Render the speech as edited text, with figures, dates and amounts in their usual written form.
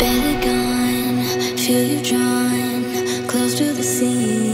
barely gone, feel you drawn close to the sea.